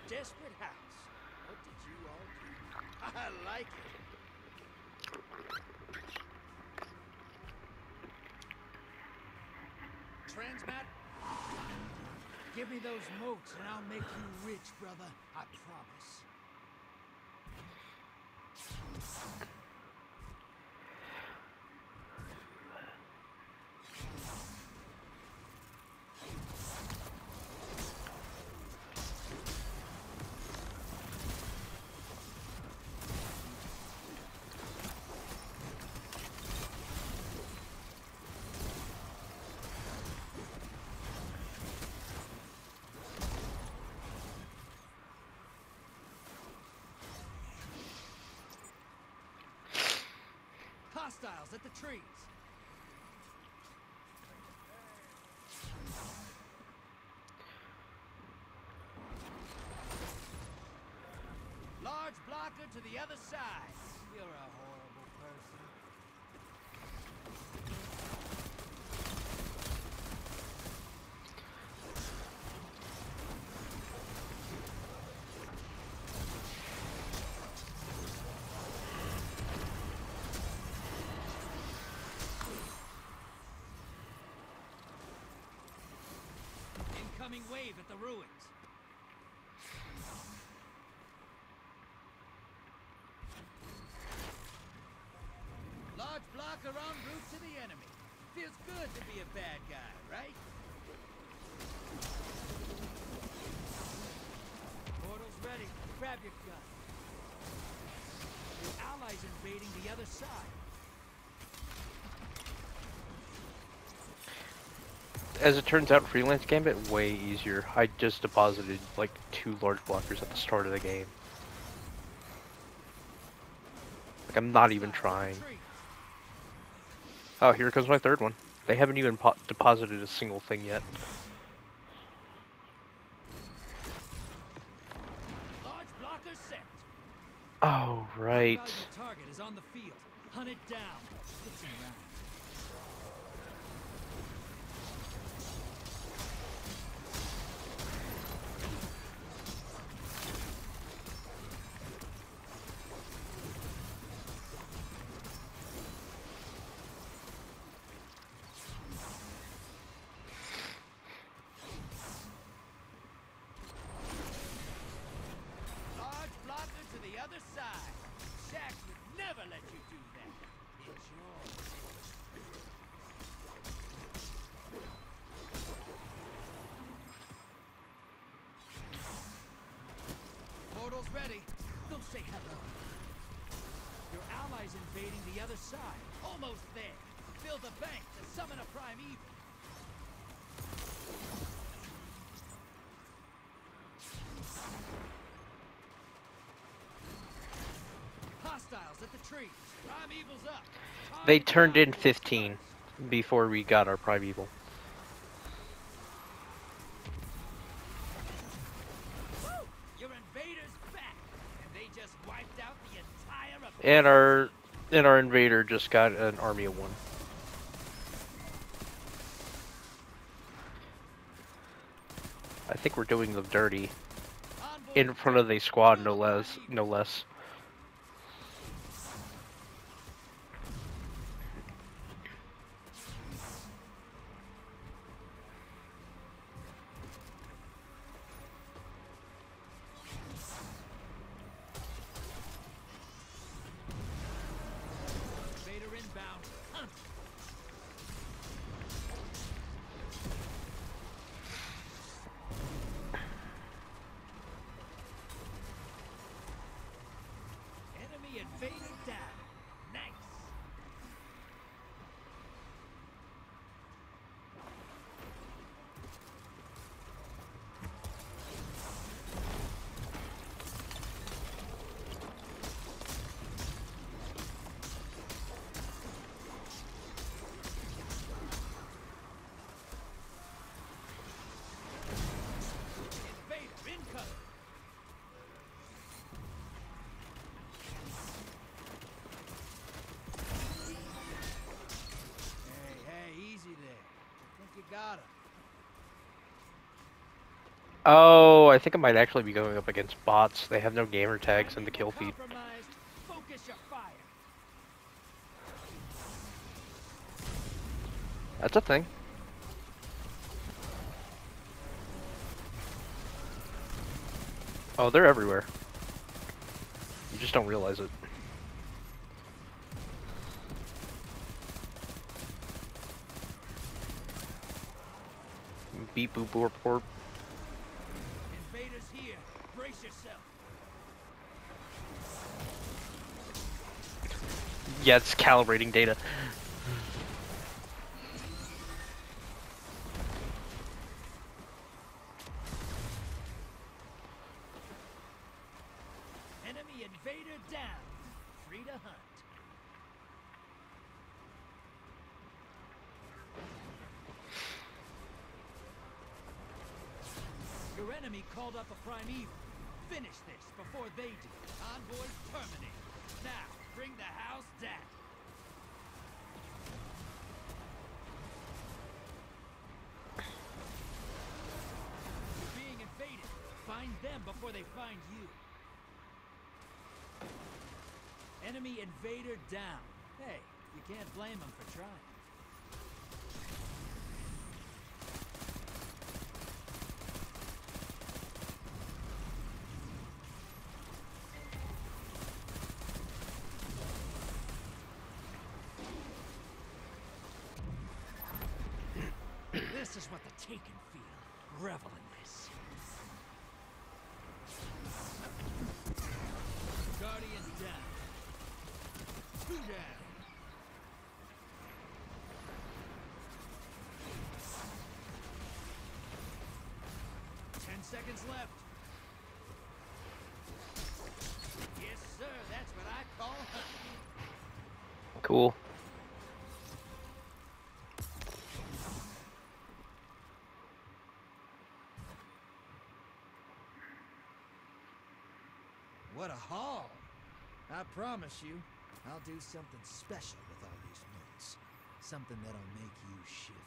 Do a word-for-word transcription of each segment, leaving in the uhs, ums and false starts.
desperate house. What did you all do? I like it. Transmat? Give me those moats and I'll make you rich, brother. I promise. Hostiles at the trees. Large blocker to the other side. You're a horrible person. Incoming wave at the ruins. Large blocker en route to the enemy. Feels good to be a bad guy, right? Portal's ready. Grab your gun. Your allies invading the other side. As it turns out, freelance gambit way easier. I just deposited like two large blockers at the start of the game. Like I'm not even trying. Oh, here comes my third one. They haven't even po deposited a single thing yet. Large blocker set. Oh, right. Target is on the field. Hunt it down. It's around. Other side. Shax would never let you do that. Enjoy. Portal's ready. Go say hello. Your allies invading the other side. Almost there. Fill the bank to summon a prime evil. Hostiles at the trees. Prime evil's up. They turned in fifteen before we got our primeval. Woo! Your invaders back, and they just wiped out the entire. And our and our invader just got an army of one. I think we're doing them dirty in front of the squad, no less, no less. Oh, I think I might actually be going up against bots. They have no gamer tags in the kill feed. Compromised. Focus your fire. That's a thing. Oh, they're everywhere. You just don't realize it. Beep boop boop boop. Invaders here. Brace yourself. Yeah, it's calibrating data. Enemy invader down. Free to hunt. Your enemy called up a primeval. Finish this before they do. Envoys terminated. Now, bring the house down. You're being invaded. Find them before they find you. Enemy invader down. Hey, you can't blame them for trying. This is what the Taken feel. Revel in this. Guardian down. Two down. Ten seconds left. Yes, sir. That's what I call hunting. Cool. What a haul! I promise you, I'll do something special with all these notes. Something that'll make you shiver.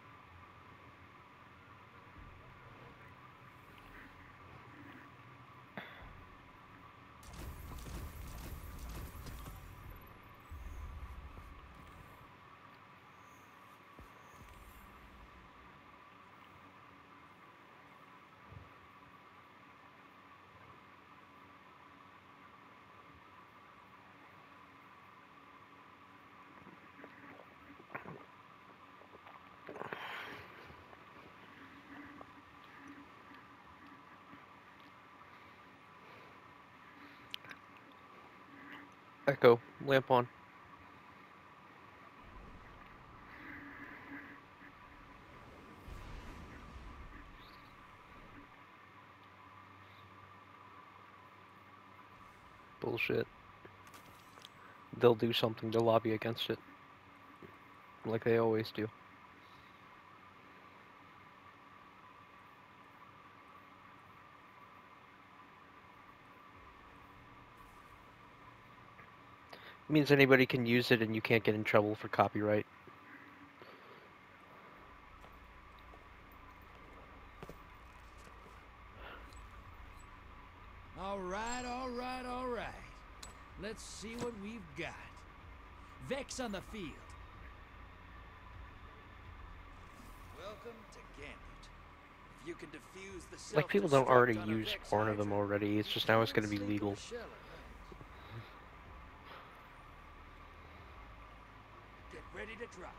Echo, lamp on. Bullshit. They'll do something to lobby against it. Like they always do. It means anybody can use it and you can't get in trouble for copyright. All right, all right, all right. Let's see what we've got. Vex on the field. Welcome to Gambit. If you can defuse the Like, people don't already self-destruct on a use Vex porn of them Hydra, already, it's you just now it's can gonna be sneak legal. a shell around. Get ready to drop.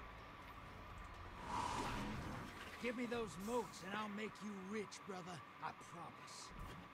Give me those moats and I'll make you rich, brother. I promise.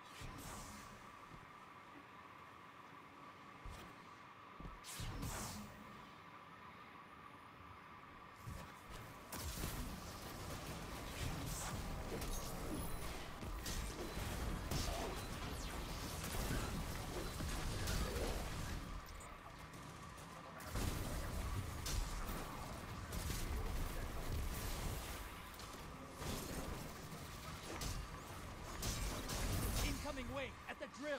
Incoming wing at the drill.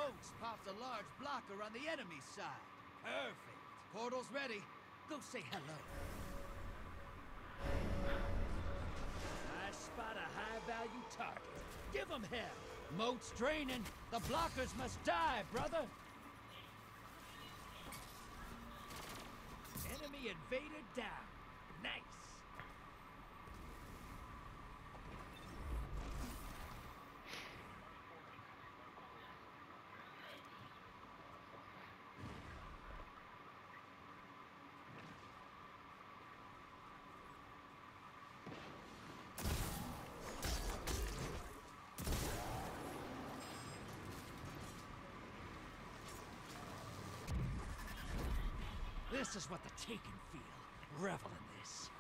moats pops a large blocker on the enemy side. Perfect. Portal's ready. Go say hello. I spot a high-value target. Give them hell. Moat's draining. The blockers must die, brother. Enemy invader down. Nice. This is what the Taken feel. Revel in this.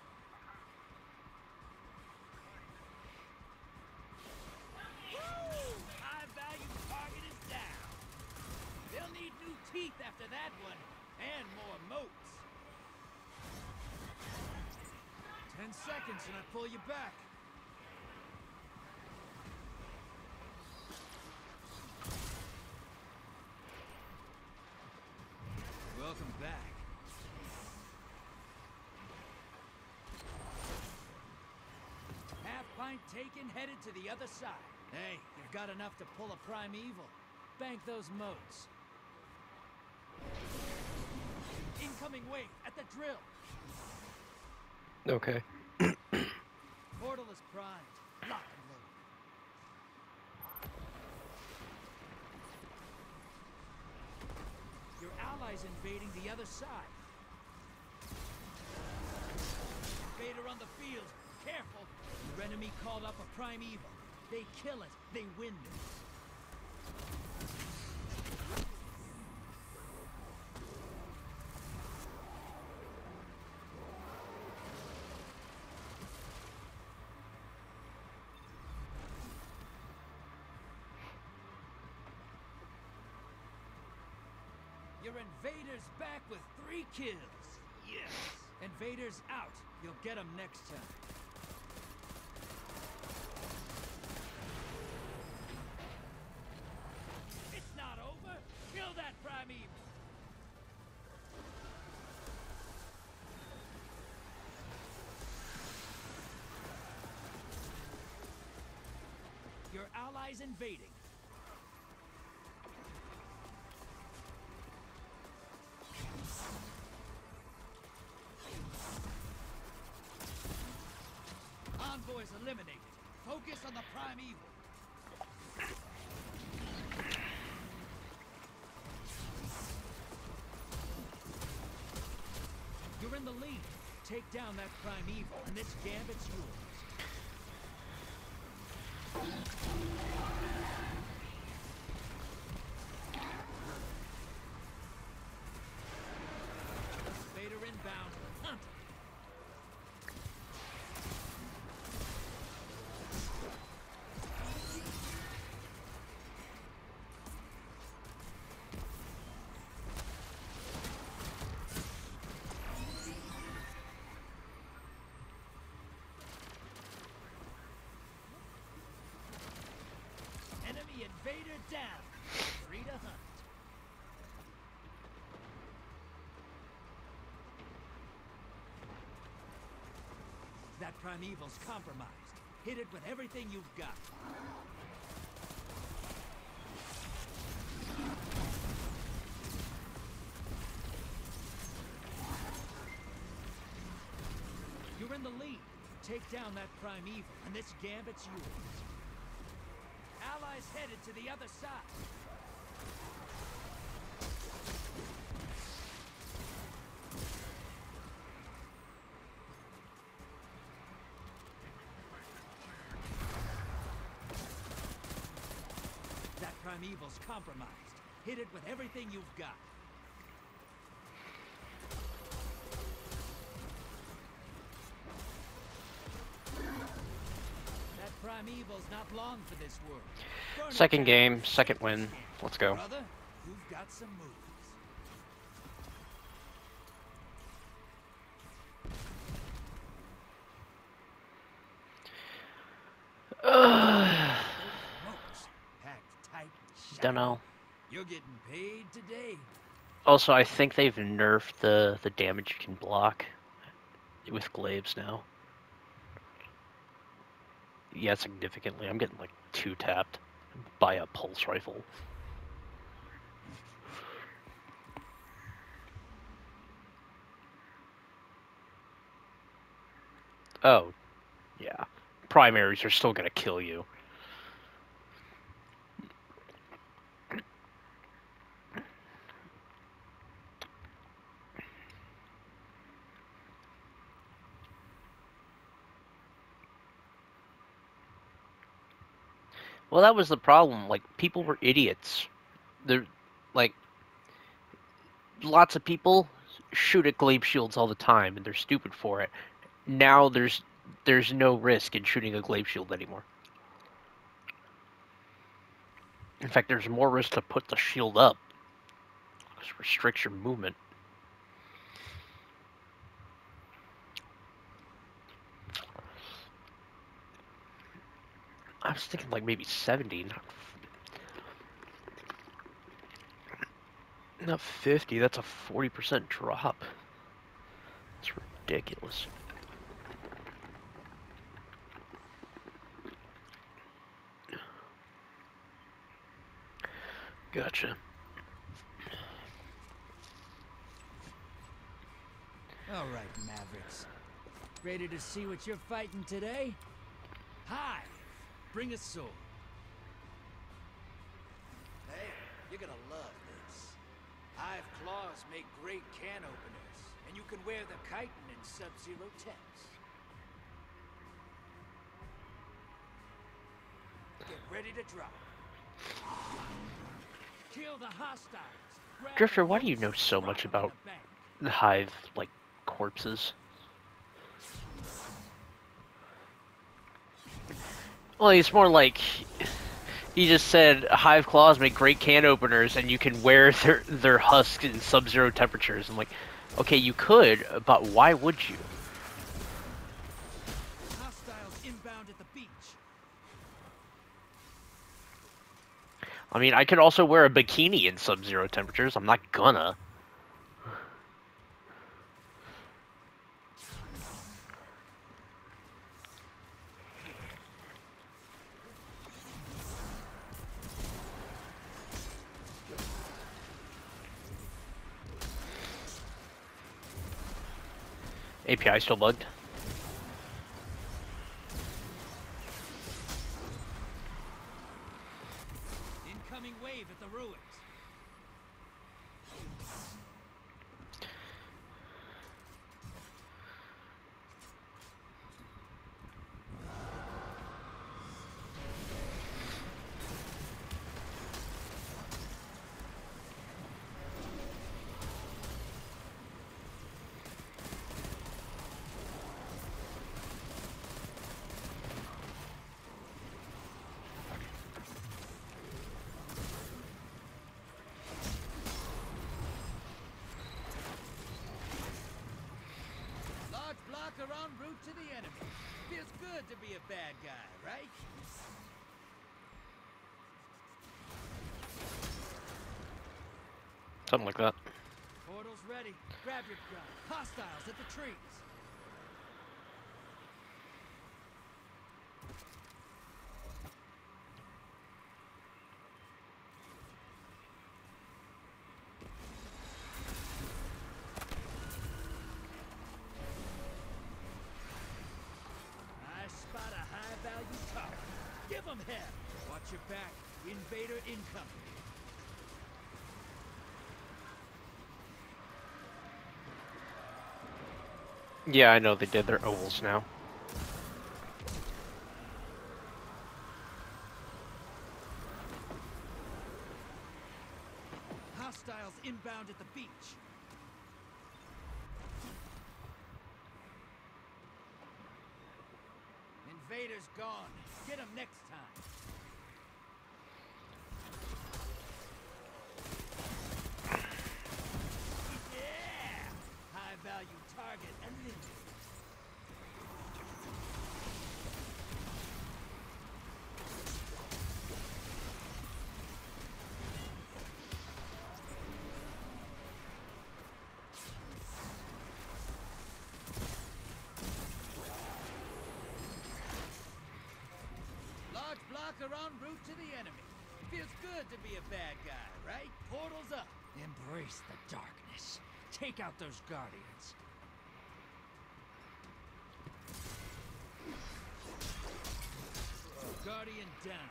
Woo! High-value target is down. They'll need new teeth after that one, and more moats. Ten seconds and I pull you back. Welcome back. Half pint taken, headed to the other side. Hey, you've got enough to pull a primeval. Bank those moats. Incoming wave at the drill. Okay. Portal is primed. Lock and load. Your allies invading the other side. Invader on the field. Careful. Your enemy called up a primeval. They kill it. They win this. Your invader's back with three kills. Yes. Invaders out. You'll get them next time. It's not over. Kill that primeval. Your allies invading. Envoys eliminated. Focus on the primeval. You're in the lead. Take down that primeval, and this gambit's yours. Vader inbound. Hunt. Enemy invader down. Free to hunt. That primeval's compromised. Hit it with everything you've got. You're in the lead. Take down that primeval, and this gambit's yours. Allies headed to the other side. That primeval's compromised. Hit it with everything you've got. That primeval's not long for this world. Burn Second it game, second win. Let's go. Brother, you've got some moves. Uh, Moats packed tight and shiny. don't know. You're getting paid today. Also, I think they've nerfed the, the damage you can block with glaives now. Yeah, significantly. I'm getting like two tapped by a pulse rifle. Oh, yeah. Primaries are still gonna kill you. Well, that was the problem. Like, people were idiots. They're, like, lots of people shoot at glaive shields all the time, and they're stupid for it. Now there's there's no risk in shooting a glaive shield anymore. In fact, there's more risk to put the shield up. This restricts your movement. I was thinking like maybe seventy, not, not fifty. That's a forty percent drop. It's ridiculous. Gotcha. All right, Mavericks. Ready to see what you're fighting today? Hi! Bring a sword. Hey, you're gonna love this. Hive claws make great can openers, and you can wear the chitin in sub-zero temps. Get ready to drop. Kill the hostiles. Grab Drifter, the why do you hosts, know so drop much them in about the bank. the hive, like, corpses? Well, it's more like he just said hive claws make great can openers, and you can wear their their husks in sub-zero temperatures. I'm like, okay, you could, but why would you? Hostiles inbound at the beach. I mean, I could also wear a bikini in sub-zero temperatures. I'm not gonna. A P I still bugged. Incoming wave at the ruins. Blocker en route to the enemy. Feels good to be a bad guy, right? Something like that. Portal's ready. Grab your gun. Hostiles at the trees. Spot a high-value target. Give him hell. Watch your back. Invader incoming. Yeah, I know they did their ovals now. Hostiles inbound at the beach. Invader's gone. Get him next time. Yeah! High-value target eliminated. sucker en route to the enemy. Feels good to be a bad guy, right? Portals up. Embrace the darkness. Take out those guardians. Guardian down.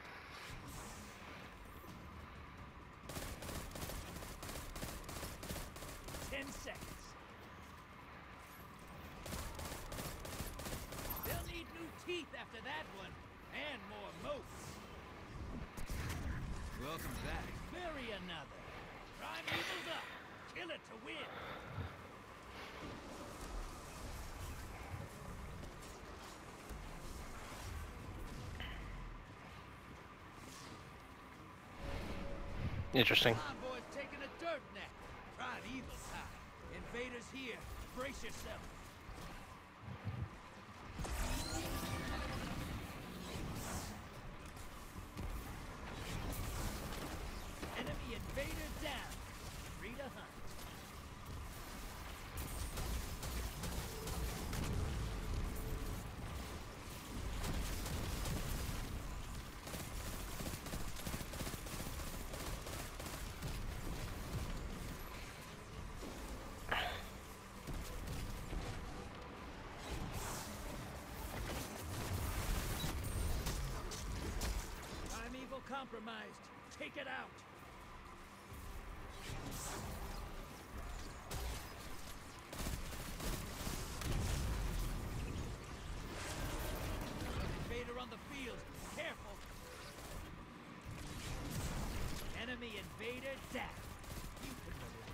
Ten seconds. They'll need new teeth after that one, and more moats. Welcome back. Bury another. Prime Evil's up. Kill it to win. Interesting. Convoy's taking a dirt nap. Prime Evil's high. Invaders here. Brace yourself. Enemy invader down. Free to hunt. Compromised. Take it out. Invader on the field. Careful. Enemy invader down. You can relax.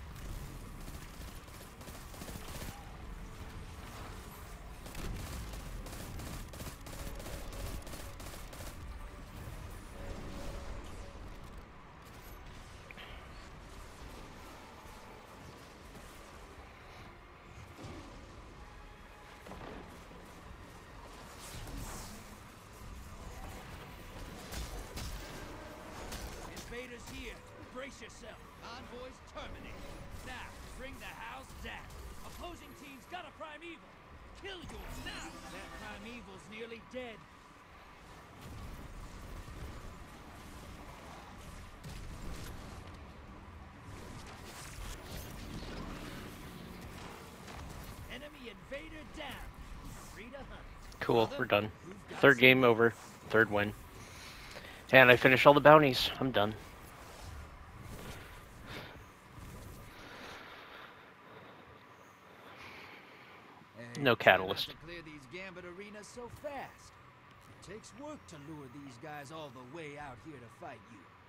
Invaders here. Brace yourself. Envoys terminated. Now, bring the house down. Opposing team's got a Prime Evil. Kill yours now. That Prime Evil's nearly dead. Enemy invader down. Free to hunt. Cool, we're done. Third game over. Third win. And I finished all the bounties. I'm done. Hey, No catalyst. To clear these gambit arenas so fast. It takes work to lure these guys all the way out here to fight you.